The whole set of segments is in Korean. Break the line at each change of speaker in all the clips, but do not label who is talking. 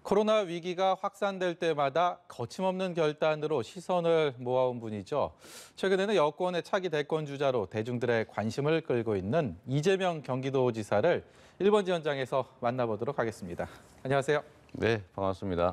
코로나 위기가 확산될 때마다 거침없는 결단으로 시선을 모아온 분이죠. 최근에는 여권의 차기 대권 주자로 대중들의 관심을 끌고 있는 이재명 경기도지사를 1번 지원장에서 만나보도록 하겠습니다. 안녕하세요.
네, 반갑습니다.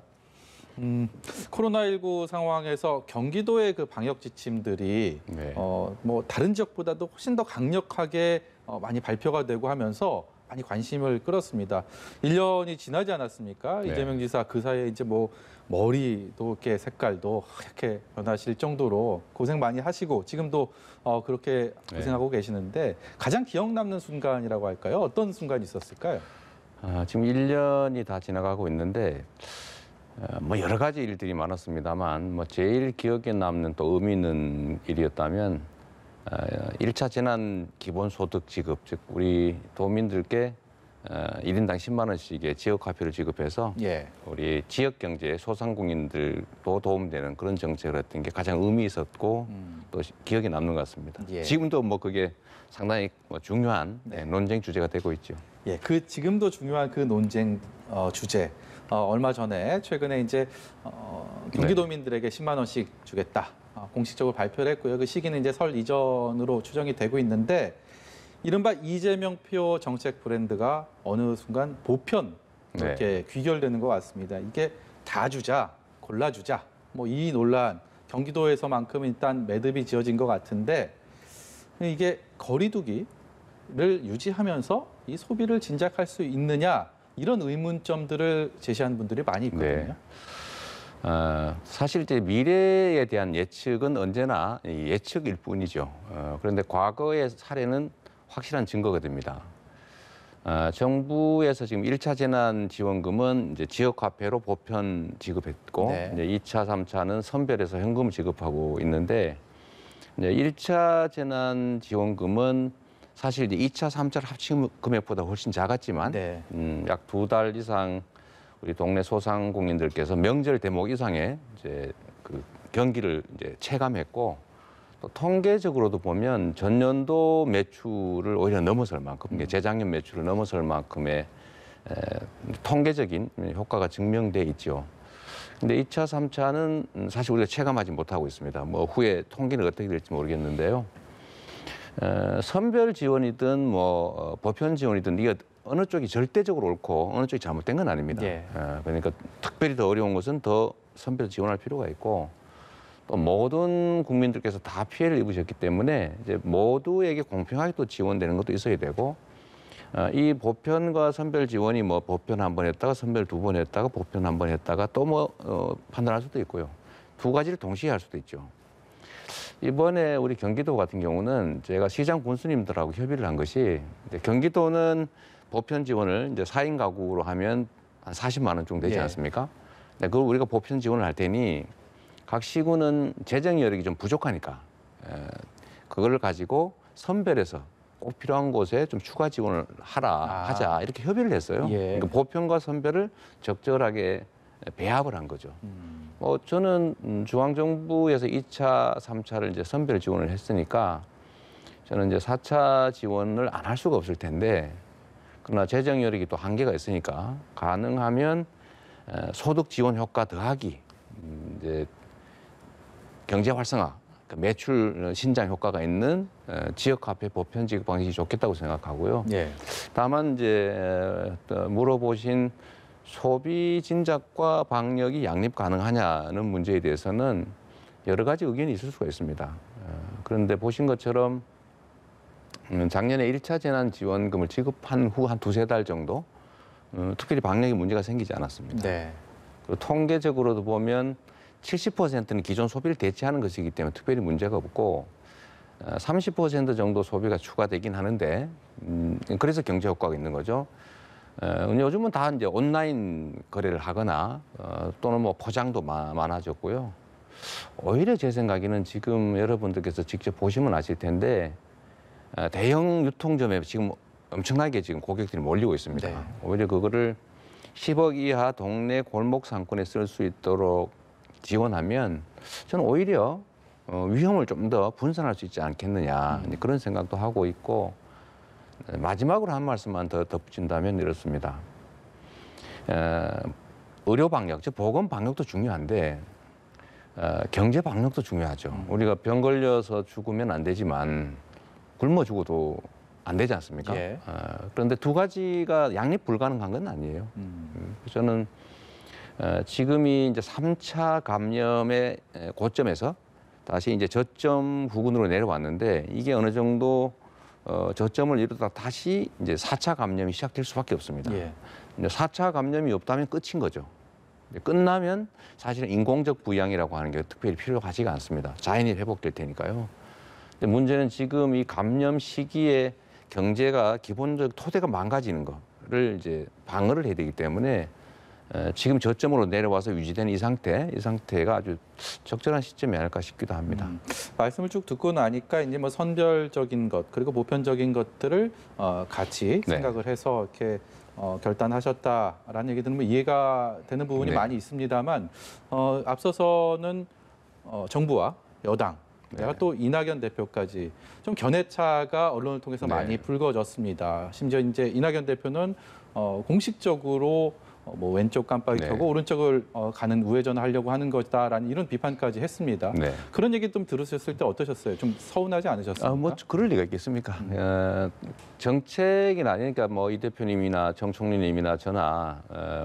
코로나19 상황에서 경기도의 그 방역 지침들이
네.
다른 지역보다도 훨씬 더 강력하게 많이 발표가 되고 하면서 많이 관심을 끌었습니다. 1년이 지나지 않았습니까?
네.
이재명 지사 그 사이에 이제 머리도 이렇게 색깔도 하얗게 변하실 정도로 고생 많이 하시고 지금도 그렇게 고생하고 계시는데 가장 기억 남는 순간이라고 할까요? 어떤 순간이 있었을까요?
지금 1년이 다 지나가고 있는데 여러 가지 일들이 많았습니다만 제일 기억에 남는 또 의미 있는 일이었다면 1차 재난 기본소득 지급, 즉 우리 도민들께 1인당 10만 원씩의 지역 화폐를 지급해서 우리 지역 경제 소상공인들도 도움되는 그런 정책을 했던 게 가장 의미 있었고 또 기억에 남는 것 같습니다. 지금도 그게 상당히 중요한 논쟁 주제가 되고 있죠.
그 지금도 중요한 그 논쟁 주제. 얼마 전에 최근에 이제 경기도민들에게 10만 원씩 주겠다. 공식적으로 발표를 했고요. 그 시기는 이제 설 이전으로 추정이 되고 있는데 이른바 이재명표 정책 브랜드가 어느 순간 보편 이렇게 귀결되는 것 같습니다. 이게 다 주자, 골라주자. 이 논란 경기도에서만큼 일단 매듭이 지어진 것 같은데 이게 거리두기를 유지하면서 이 소비를 진작할 수 있느냐 이런 의문점들을 제시하는 분들이 많이 있거든요.
사실 이제 미래에 대한 예측은 언제나 예측일 뿐이죠. 그런데 과거의 사례는 확실한 증거가 됩니다. 정부에서 지금 1차 재난지원금은 이제 지역화폐로 보편 지급했고, 이제 2차, 3차는 선별해서 현금을 지급하고 있는데, 이제 1차 재난지원금은 사실 이제 2차, 3차를 합친 금액보다 훨씬 작았지만, 약 2달 이상 우리 동네 소상공인들께서 명절 대목 이상의 이제 그 경기를 이제 체감했고 또 통계적으로도 보면 전년도 매출을 오히려 넘어설 만큼, 재작년 매출을 넘어설 만큼의 통계적인 효과가 증명돼 있죠. 근데 2차, 3차는 사실 우리가 체감하지 못하고 있습니다. 후에 통계는 어떻게 될지 모르겠는데요. 선별 지원이든 보편 지원이든 이게 어느 쪽이 절대적으로 옳고 어느 쪽이 잘못된 건 아닙니다. 그러니까 특별히 더 어려운 것은 더 선별 지원할 필요가 있고 또 모든 국민들께서 다 피해를 입으셨기 때문에 이제 모두에게 공평하게 또 지원되는 것도 있어야 되고 이 보편과 선별 지원이 보편 한 번 했다가 선별 2번 했다가 보편 한 번 했다가 또 판단할 수도 있고요. 두 가지를 동시에 할 수도 있죠. 이번에 우리 경기도 같은 경우는 제가 시장 군수님들하고 협의를 한 것이 경기도는 보편 지원을 이제 4인 가구로 하면 한 40만 원 정도 되지 않습니까? 그걸 우리가 보편 지원을 할 테니 각 시군은 재정 여력이 좀 부족하니까 그걸 가지고 선별해서 꼭 필요한 곳에 좀 추가 지원을 하자 이렇게 협의를 했어요. 그러니까 보편과 선별을 적절하게 배합을 한 거죠. 저는 중앙정부에서 2차, 3차를 이제 선별 지원을 했으니까 저는 이제 4차 지원을 안 할 수가 없을 텐데 그러나 재정 여력이 또 한계가 있으니까 가능하면 소득 지원 효과 더하기 이제 경제 활성화, 그러니까 매출 신장 효과가 있는 지역 화폐 보편 지급 방식이 좋겠다고 생각하고요. 다만 이제 물어보신 소비 진작과 방역이 양립 가능하냐는 문제에 대해서는 여러 가지 의견이 있을 수가 있습니다. 그런데 보신 것처럼 작년에 1차 재난지원금을 지급한 후 한 2-3달 정도 특별히 방역에 문제가 생기지 않았습니다. 그리고 통계적으로도 보면 70%는 기존 소비를 대체하는 것이기 때문에 특별히 문제가 없고 30% 정도 소비가 추가되긴 하는데 그래서 경제 효과가 있는 거죠. 요즘은 다 이제 온라인 거래를 하거나 또는 포장도 많아졌고요. 오히려 제 생각에는 지금 여러분들께서 직접 보시면 아실 텐데 대형 유통점에 지금 엄청나게 지금 고객들이 몰리고 있습니다. 오히려 그거를 10억 이하 동네 골목 상권에 쓸 수 있도록 지원하면 저는 오히려 위험을 좀 더 분산할 수 있지 않겠느냐 그런 생각도 하고 있고 마지막으로 한 말씀만 더 덧붙인다면 이렇습니다. 의료 방역, 즉 보건 방역도 중요한데 경제 방역도 중요하죠. 우리가 병 걸려서 죽으면 안 되지만 굶어 죽어도 안 되지 않습니까?
예.
그런데 두 가지가 양립 불가능한 건 아니에요. 그래서 저는 지금이 이제 3차 감염의 고점에서 다시 이제 저점 부근으로 내려왔는데 이게 어느 정도 저점을 이루다 다시 이제 4차 감염이 시작될 수밖에 없습니다.
예.
이제 4차 감염이 없다면 끝인 거죠. 끝나면 사실은 인공적 부양이라고 하는 게 특별히 필요하지가 않습니다. 자연히 회복될 테니까요. 근데 문제는 지금 이 감염 시기에 경제가 기본적 토대가 망가지는 거를 이제 방어를 해야 되기 때문에 지금 저점으로 내려와서 유지되는 이 상태가 아주 적절한 시점이 아닐까 싶기도 합니다.
말씀을 쭉 듣고 나니까 이제 뭐 선별적인 것 그리고 보편적인 것들을 같이
네.
생각을 해서 이렇게 결단하셨다라는 얘기 들으면 이해가 되는 부분이
네.
많이 있습니다만 앞서서는 정부와 여당 내가
네.
또 이낙연 대표까지 좀 견해차가 언론을 통해서
네.
많이 불거졌습니다. 심지어 이제 이낙연 대표는 공식적으로 뭐 왼쪽 깜빡이
네.
켜고 오른쪽을 가는 우회전을 하려고 하는 것이다라는 이런 비판까지 했습니다.
네.
그런 얘기 좀 들으셨을 때 어떠셨어요? 좀 서운하지 않으셨습니까?
뭐 그럴 리가 있겠습니까? 정책이 아니니까 뭐 이 대표님이나 정 총리님이나 저나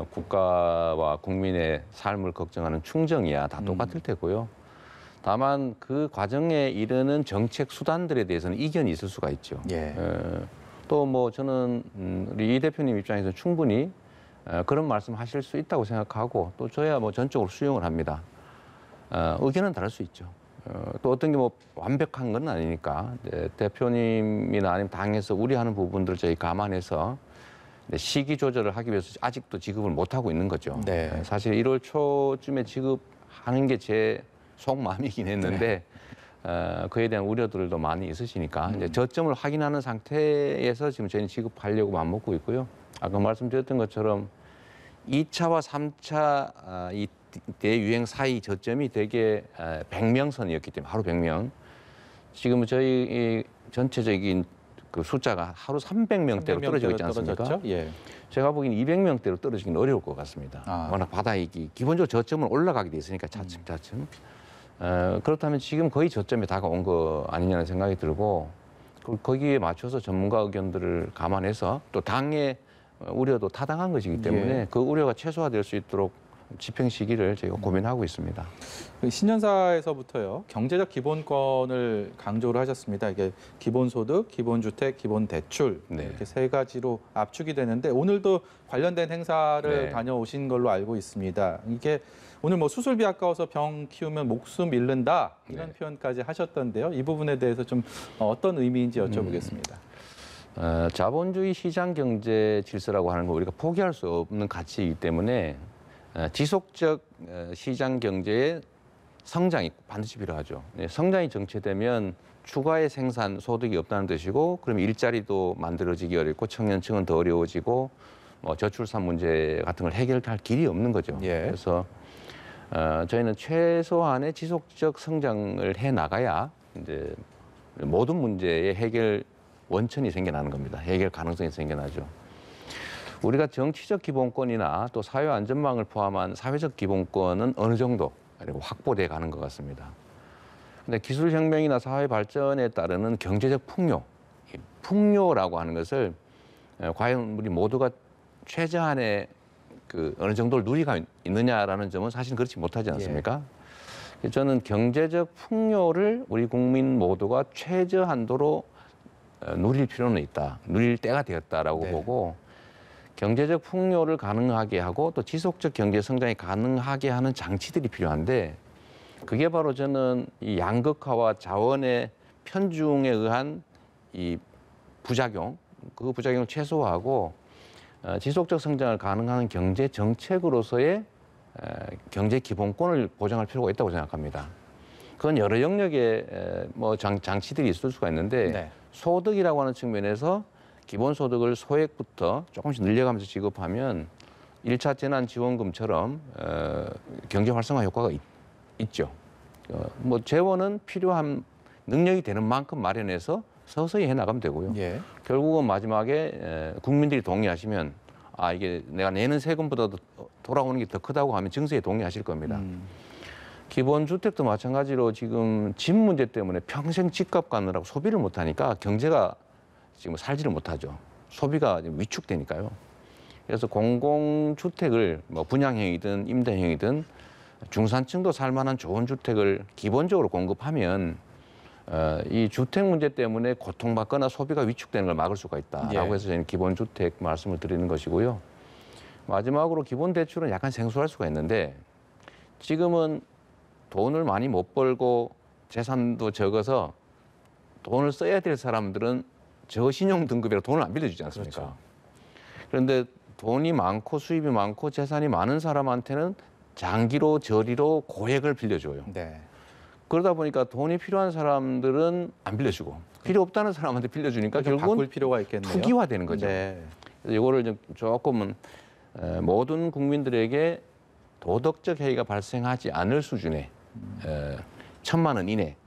국가와 국민의 삶을 걱정하는 충정이야 다 똑같을 테고요. 다만 그 과정에 이르는 정책 수단들에 대해서는 이견이 있을 수가 있죠.
예.
또 뭐 저는 우리 이 대표님 입장에서 충분히 그런 말씀하실 수 있다고 생각하고 또 저야 뭐 전적으로 수용을 합니다. 의견은 다를 수 있죠. 또 어떤 게 뭐 완벽한 건 아니니까 대표님이나 아니면 당에서 우려하는 부분들을 저희 감안해서 시기 조절을 하기 위해서 아직도 지급을 못 하고 있는 거죠.
네.
사실 1월 초쯤에 지급하는 게 제 속마음이긴 했는데 그에 대한 우려들도 많이 있으시니까 이제 저점을 확인하는 상태에서 지금 저희는 지급하려고 마음먹고 있고요. 아까 말씀드렸던 것처럼 2차와 3차 이 대유행 사이 저점이 대개 100명 선이었기 때문에 하루 100명. 지금 저희 이 전체적인 그 숫자가 하루 300명대로 떨어지고 있지 않습니까?
떨어졌죠? 예.
제가 보기엔 200명대로 떨어지긴 어려울 것 같습니다.
아.
워낙 바닥이 기본적으로 저점은 올라가게 돼 있으니까 차츰차츰. 그렇다면 지금 거의 저점에 다가온 거 아니냐는 생각이 들고 거기에 맞춰서 전문가 의견들을 감안해서 또 당의 우려도 타당한 것이기 때문에
예.
그 우려가 최소화될 수 있도록 집행 시기를 저희가 고민하고 있습니다.
그 신년사에서부터요 경제적 기본권을 강조를 하셨습니다. 이게 기본소득, 기본주택, 기본대출
네.
이렇게 세 가지로 압축이 되는데 오늘도 관련된 행사를
네.
다녀오신 걸로 알고 있습니다. 이게 오늘 뭐 수술비 아까워서 병 키우면 목숨 잃는다 이런
네.
표현까지 하셨던데요. 이 부분에 대해서 좀 어떤 의미인지 여쭤보겠습니다.
자본주의 시장 경제 질서라고 하는 거 우리가 포기할 수 없는 가치이기 때문에 지속적 시장 경제의 성장이 반드시 필요하죠. 성장이 정체되면 추가의 생산 소득이 없다는 뜻이고, 그러면 일자리도 만들어지기 어렵고 청년층은 더 어려워지고 저출산 문제 같은 걸 해결할 길이 없는 거죠.
예.
그래서 저희는 최소한의 지속적 성장을 해 나가야 이제 모든 문제의 해결 원천이 생겨나는 겁니다. 해결 가능성이 생겨나죠. 우리가 정치적 기본권이나 또 사회 안전망을 포함한 사회적 기본권은 어느 정도 그리고 확보돼 가는 것 같습니다. 근데 기술 혁명이나 사회 발전에 따르는 경제적 풍요, 이 풍요라고 하는 것을 과연 우리 모두가 최저한의 그 어느 정도를 누리가 있느냐라는 점은 사실 그렇지 못하지 않습니까? 예. 저는 경제적 풍요를 우리 국민 모두가 최저한도로 누릴 필요는 있다. 누릴 때가 되었다라고
네.
보고 경제적 풍요를 가능하게 하고 또 지속적 경제 성장이 가능하게 하는 장치들이 필요한데 그게 바로 저는 이 양극화와 자원의 편중에 의한 이 부작용, 그 부작용을 최소화하고 지속적 성장을 가능한 경제 정책으로서의 경제 기본권을 보장할 필요가 있다고 생각합니다. 그건 여러 영역의 뭐 장치들이 있을 수가 있는데
네.
소득이라고 하는 측면에서 기본소득을 소액부터 조금씩 늘려가면서 지급하면 1차 재난지원금처럼 경제 활성화 효과가 있죠. 뭐 재원은 필요한 능력이 되는 만큼 마련해서 서서히 해나가면 되고요.
예.
결국은 마지막에 국민들이 동의하시면 아 이게 내가 내는 세금보다도 돌아오는 게 더 크다고 하면 증세에 동의하실 겁니다. 기본주택도 마찬가지로 지금 집 문제 때문에 평생 집값 가느라고 소비를 못하니까 경제가 지금 살지를 못하죠. 소비가 위축되니까요. 그래서 공공주택을 뭐 분양형이든 임대형이든 중산층도 살만한 좋은 주택을 기본적으로 공급하면 이 주택 문제 때문에 고통받거나 소비가 위축되는 걸 막을 수가 있다라고
예.
해서 저희는 기본주택 말씀을 드리는 것이고요. 마지막으로 기본대출은 약간 생소할 수가 있는데 지금은 돈을 많이 못 벌고 재산도 적어서 돈을 써야 될 사람들은 저신용 등급이라 돈을 안 빌려주지 않습니까?
그렇죠.
그런데 돈이 많고 수입이 많고 재산이 많은 사람한테는 장기로 저리로 고액을 빌려줘요.
네.
그러다 보니까 돈이 필요한 사람들은 안 빌려주고 필요 없다는 사람한테 빌려주니까
좀
결국은
바꿀 필요가 있겠네요.
투기화되는 거죠.
네.
그래서 이거를 좀 조금은 모든 국민들에게 도덕적 해이가 발생하지 않을 수준의 1,000만 원 이내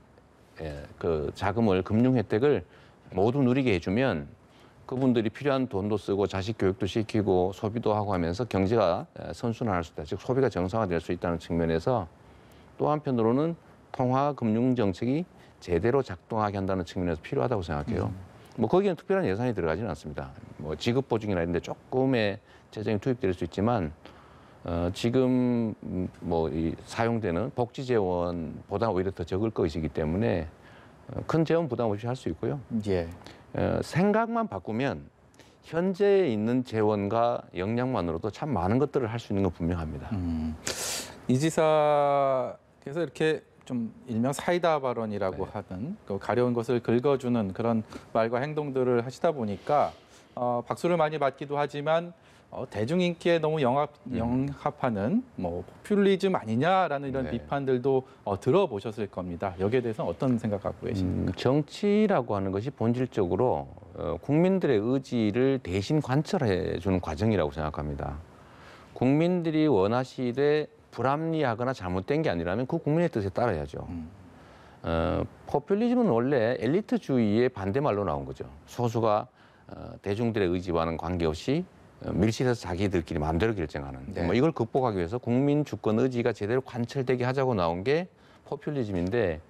그 자금을 금융 혜택을 모두 누리게 해주면 그분들이 필요한 돈도 쓰고 자식 교육도 시키고 소비도 하고 하면서 경제가 선순환할 수 있다. 즉 소비가 정상화될 수 있다는 측면에서 또 한편으로는 통화 금융 정책이 제대로 작동하게 한다는 측면에서 필요하다고 생각해요. 뭐 거기에는 특별한 예산이 들어가지는 않습니다. 뭐 지급 보증이나 이런 데 조금의 재정이 투입될 수 있지만 지금 뭐 이 사용되는 복지 재원보다 오히려 더 적을 것이기 때문에 큰 재원 부담 없이 할 수 있고요.
예.
생각만 바꾸면 현재 있는 재원과 역량만으로도 참 많은 것들을 할 수 있는 건 분명합니다.
이 지사께서 이렇게 좀 일명 사이다 발언이라고
네.
하는 그 가려운 것을 긁어주는 그런 말과 행동들을 하시다 보니까 박수를 많이 받기도 하지만 대중 인기에 너무 영합하는 뭐 포퓰리즘 아니냐라는 이런
네.
비판들도 들어보셨을 겁니다. 여기에 대해서는 어떤 생각 갖고 계십니까?
정치라고 하는 것이 본질적으로 국민들의 의지를 대신 관철해 주는 과정이라고 생각합니다. 국민들이 원하시되 불합리하거나 잘못된 게 아니라면 그 국민의 뜻에 따라야죠. 포퓰리즘은 원래 엘리트주의의 반대말로 나온 거죠. 소수가 대중들의 의지와는 관계없이 밀실에서 자기들끼리 마음대로 결정하는.
네.
뭐 이걸 극복하기 위해서 국민 주권 의지가 제대로 관철되게 하자고 나온 게 포퓰리즘인데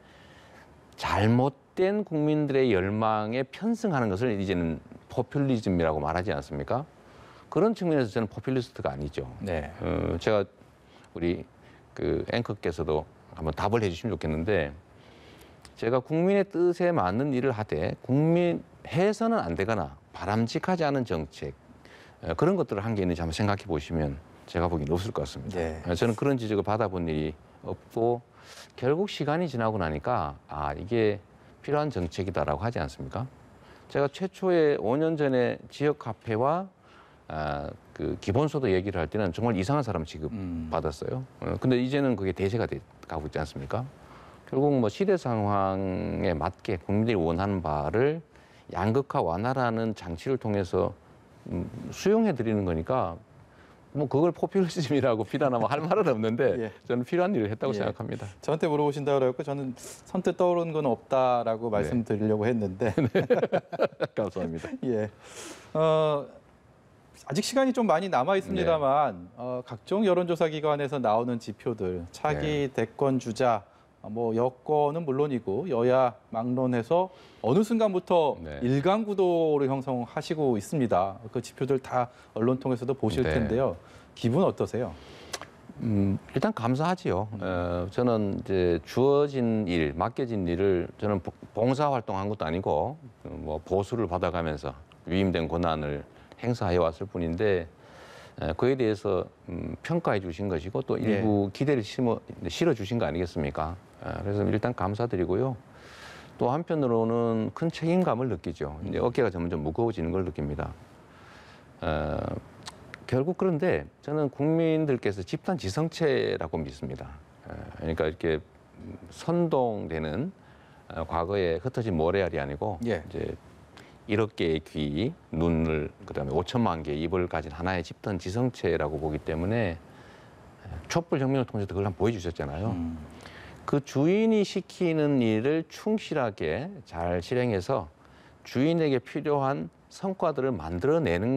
잘못된 국민들의 열망에 편승하는 것을 이제는 포퓰리즘이라고 말하지 않습니까? 그런 측면에서 저는 포퓰리스트가 아니죠.
네.
제가 우리 그 앵커께서도 한번 답을 해주시면 좋겠는데 제가 국민의 뜻에 맞는 일을 하되 국민 해서는 안 되거나 바람직하지 않은 정책 그런 것들을 한 게 있는지 한번 생각해 보시면 제가 보기엔 없을 것 같습니다.
네.
저는 그런 지적을 받아본 일이 없고 결국 시간이 지나고 나니까 아 이게 필요한 정책이다라고 하지 않습니까? 제가 최초에 5년 전에 지역 카페와 그 기본소득 얘기를 할 때는 정말 이상한 사람 취급 받았어요. 근데 이제는 그게 대세가 가고 있지 않습니까? 결국 뭐 시대 상황에 맞게 국민들이 원하는 바를 양극화 완화라는 장치를 통해서 수용해 드리는 거니까 뭐 그걸 포퓰리즘이라고 비난하면 할 말은 없는데
예.
저는 필요한 일을 했다고
예.
생각합니다.
저한테 물어보신다고 그랬고 저는 선뜻 떠오르는 건 없다라고 말씀드리려고 했는데
감사합니다.
예. 아직 시간이 좀 많이 남아 있습니다만 각종 여론조사 기관에서 나오는 지표들 차기 대권 주자 뭐 여권은 물론이고 여야 막론해서 어느 순간부터
네.
일강 구도를 형성하시고 있습니다. 그 지표들 다 언론 통해서도 보실
네.
텐데요. 기분 어떠세요?
일단 감사하지요. 저는 이제 주어진 일, 맡겨진 일을 저는 봉사 활동한 것도 아니고 뭐 보수를 받아가면서 위임된 권한을 행사해 왔을 뿐인데 그에 대해서 평가해 주신 것이고 또 일부 기대를 실어 주신 거 아니겠습니까? 그래서 일단 감사드리고요. 또 한편으로는 큰 책임감을 느끼죠. 이제 어깨가 점점 무거워지는 걸 느낍니다. 결국 그런데 저는 국민들께서 집단 지성체라고 믿습니다. 그러니까 이렇게 선동되는 과거에 흩어진 모래알이 아니고
예.
이제 1억 개의 귀, 눈을 그다음에 5천만 개의 입을 가진 하나의 집단 지성체라고 보기 때문에 촛불 혁명을 통해서 그걸 한번 보여주셨잖아요. 그 주인이 시키는 일을 충실하게 잘 실행해서 주인에게 필요한 성과들을 만들어내는 것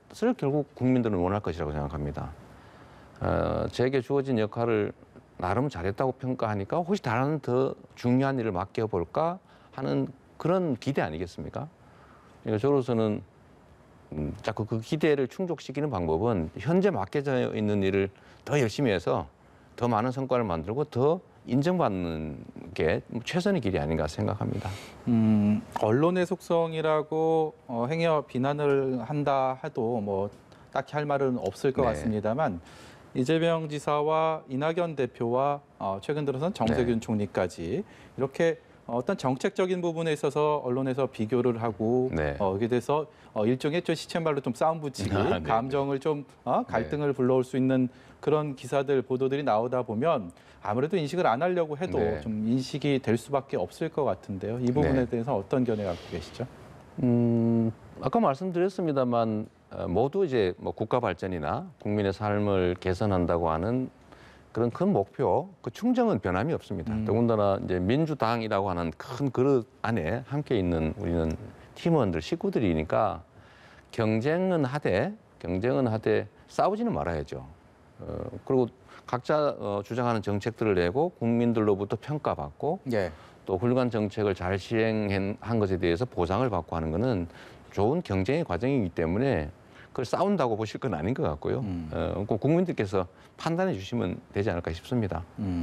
것을 결국 국민들은 원할 것이라고 생각합니다. 제게 주어진 역할을 나름 잘했다고 평가하니까 혹시 다른 더 중요한 일을 맡겨볼까 하는 그런 기대 아니겠습니까? 그러니까 저로서는 자꾸 그 기대를 충족시키는 방법은 현재 맡겨져 있는 일을 더 열심히 해서 더 많은 성과를 만들고 더 인정받는 게 최선의 길이 아닌가 생각합니다.
언론의 속성이라고 행여 비난을 한다 해도 뭐 딱히 할 말은 없을 것
네.
같습니다만 이재명 지사와 이낙연 대표와 최근 들어선 정세균 총리까지 이렇게 어떤 정책적인 부분에 있어서 언론에서 비교를 하고 여기에 대해서 일종의 좀 시쳇말로 좀 싸움 붙이기, 감정을 좀 갈등을 불러올 수 있는 그런 기사들, 보도들이 나오다 보면 아무래도 인식을 안 하려고 해도 좀 인식이 될 수밖에 없을 것 같은데요. 이 부분에 대해서 어떤 견해 갖고 계시죠?
아까 말씀드렸습니다만 모두 이제 뭐 국가 발전이나 국민의 삶을 개선한다고 하는 그런 큰 목표, 그 충정은 변함이 없습니다. 더군다나 이제 민주당이라고 하는 큰 그릇 안에 함께 있는 우리는 팀원들, 식구들이니까 경쟁은 하되 싸우지는 말아야죠. 그리고 각자 주장하는 정책들을 내고 국민들로부터 평가받고 또 훌륭한 정책을 잘 시행한 것에 대해서 보상을 받고 하는 것은 좋은 경쟁의 과정이기 때문에 그걸 싸운다고 보실 건 아닌 것 같고요. 국민들께서 판단해 주시면 되지 않을까 싶습니다.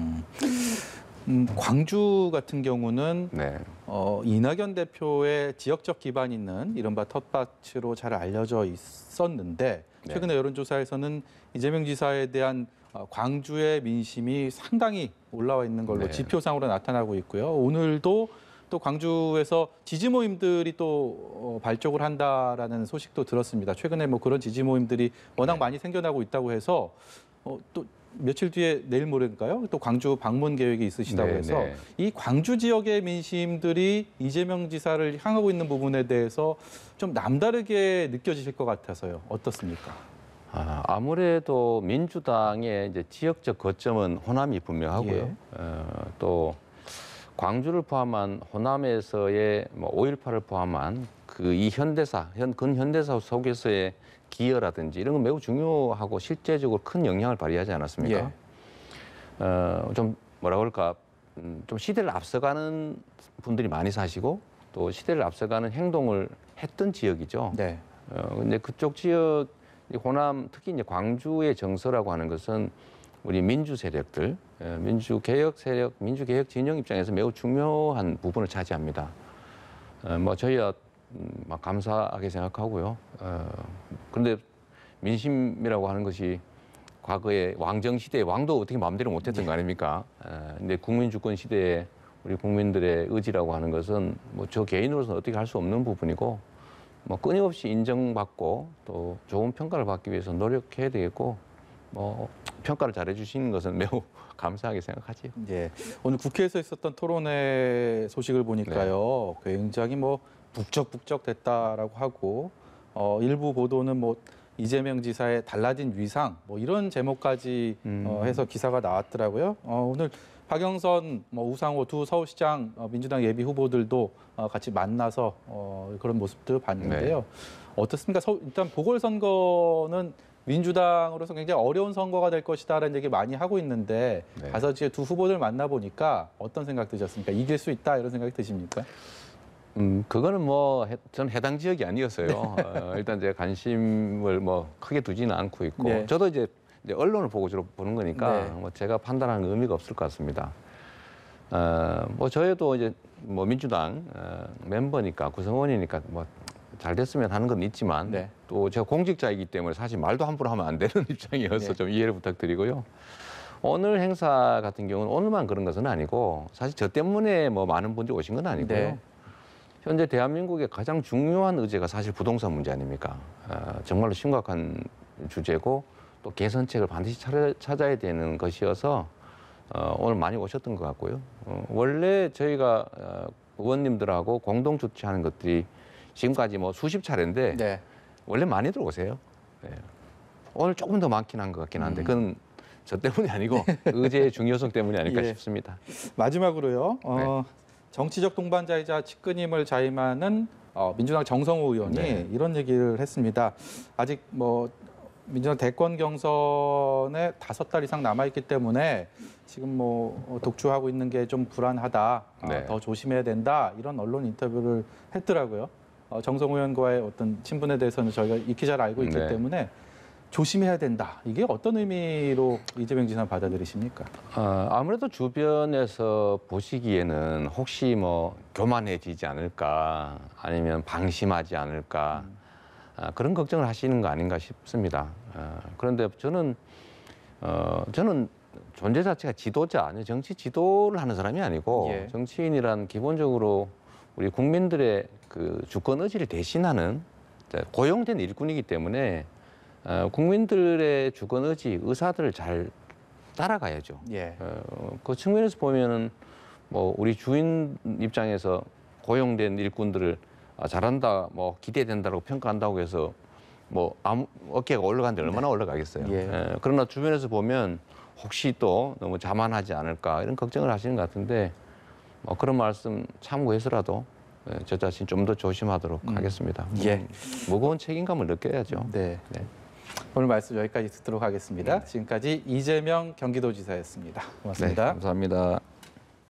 광주 같은 경우는 이낙연 대표의 지역적 기반 있는 이른바 텃밭으로 잘 알려져 있었는데 최근에 여론조사에서는 이재명 지사에 대한 광주의 민심이 상당히 올라와 있는 걸로 지표상으로 나타나고 있고요. 오늘도 또 광주에서 지지 모임들이 또 발족을 한다라는 소식도 들었습니다. 최근에 뭐 그런 지지 모임들이 워낙 많이 생겨나고 있다고 해서 또 며칠 뒤에 내일 모레인가요? 또 광주 방문 계획이 있으시다고 해서 이 광주 지역의 민심들이 이재명 지사를 향하고 있는 부분에 대해서 좀 남다르게 느껴지실 것 같아서요. 어떻습니까?
아무래도 민주당의 이제 지역적 거점은 호남이 분명하고요. 또 광주를 포함한 호남에서의 뭐 5.18을 포함한 그 이 현대사, 근현대사 속에서의 기여라든지 이런 건 매우 중요하고 실제적으로 큰 영향을 발휘하지 않았습니까? 좀 뭐라 그럴까, 좀 시대를 앞서가는 분들이 많이 사시고 또 시대를 앞서가는 행동을 했던 지역이죠. 근데 그쪽 지역 호남, 특히 이제 광주의 정서라고 하는 것은 우리 민주 세력들, 민주개혁 세력, 민주개혁 진영 입장에서 매우 중요한 부분을 차지합니다. 뭐 저희야 막 감사하게 생각하고요. 그런데 민심이라고 하는 것이 과거에 왕정 시대에 왕도 어떻게 마음대로 못했던 거 아닙니까? 근데 국민 주권 시대에 우리 국민들의 의지라고 하는 것은 뭐 저 개인으로서는 어떻게 할 수 없는 부분이고 뭐 끊임없이 인정받고 또 좋은 평가를 받기 위해서 노력해야 되겠고 뭐 평가를 잘해 주시는 것은 매우 감사하게 생각하지요.
오늘 국회에서 있었던 토론회 소식을 보니까요. 굉장히 뭐 북적북적 됐다라고 하고 일부 보도는 뭐 이재명 지사의 달라진 위상 뭐 이런 제목까지 해서 기사가 나왔더라고요. 오늘 박영선, 뭐 우상호 두 서울시장 민주당 예비 후보들도 같이 만나서 그런 모습도 봤는데요. 어떻습니까? 일단 보궐선거는 민주당으로서 굉장히 어려운 선거가 될 것이다라는 얘기 많이 하고 있는데 가서 이제 두 후보들 만나보니까 어떤 생각 드셨습니까? 이길 수 있다 이런 생각이 드십니까?
그거는 뭐 저는 해당 지역이 아니었어요. 일단 제가 관심을 뭐 크게 두지는 않고 있고 저도 이제 언론을 보고 주로 보는 거니까 뭐 제가 판단하는 의미가 없을 것 같습니다. 뭐 저희도 이제 뭐 민주당 멤버니까 구성원이니까 뭐 잘 됐으면 하는 건 있지만 또 제가 공직자이기 때문에 사실 말도 함부로 하면 안 되는 입장이어서 좀 이해를 부탁드리고요. 오늘 행사 같은 경우는 오늘만 그런 것은 아니고 사실 저 때문에 뭐 많은 분들이 오신 건 아니고요. 현재 대한민국의 가장 중요한 의제가 사실 부동산 문제 아닙니까? 정말로 심각한 주제고 또 개선책을 반드시 찾아야 되는 것이어서 오늘 많이 오셨던 것 같고요. 원래 저희가 의원님들하고 공동 주최하는 것들이 지금까지 뭐 수십 차례인데 원래 많이들 오세요. 오늘 조금 더 많긴 한 것 같긴 한데 그건 저 때문이 아니고 의제의 중요성 때문이 아닐까 싶습니다.
마지막으로요. 정치적 동반자이자 측근임을 자임하는 민주당 정성호 의원이
네.
이런 얘기를 했습니다. 아직 뭐 민주당 대권 경선에 5달 이상 남아 있기 때문에 지금 뭐 독주하고 있는 게 좀 불안하다.
네.
더 조심해야 된다. 이런 언론 인터뷰를 했더라고요. 정성호 의원과의 어떤 친분에 대해서는 저희가 익히 잘 알고 있기
네.
때문에 조심해야 된다. 이게 어떤 의미로 이재명 지사 받아들이십니까?
아무래도 주변에서 보시기에는 혹시 뭐 교만해지지 않을까 아니면 방심하지 않을까 그런 걱정을 하시는 거 아닌가 싶습니다. 그런데 저는 존재 자체가 지도자, 아니 정치 지도를 하는 사람이 아니고
예.
정치인이란 기본적으로 우리 국민들의 그 주권 의지를 대신하는 고용된 일꾼이기 때문에 국민들의 주권 의지, 의사들을 잘 따라가야죠.
예.
그 측면에서 보면은 뭐 우리 주인 입장에서 고용된 일꾼들을 잘한다, 뭐 기대된다고 평가한다고 해서 뭐 어깨가 올라가는데 얼마나 올라가겠어요.
예.
그러나 주변에서 보면 혹시 또 너무 자만하지 않을까 이런 걱정을 하시는 것 같은데 그런 말씀 참고해서라도 저 자신 좀 더 조심하도록 하겠습니다.
예.
무거운 책임감을 느껴야죠.
네.
네.
오늘 말씀 여기까지 듣도록 하겠습니다. 지금까지 이재명 경기도지사였습니다. 고맙습니다.
네, 감사합니다.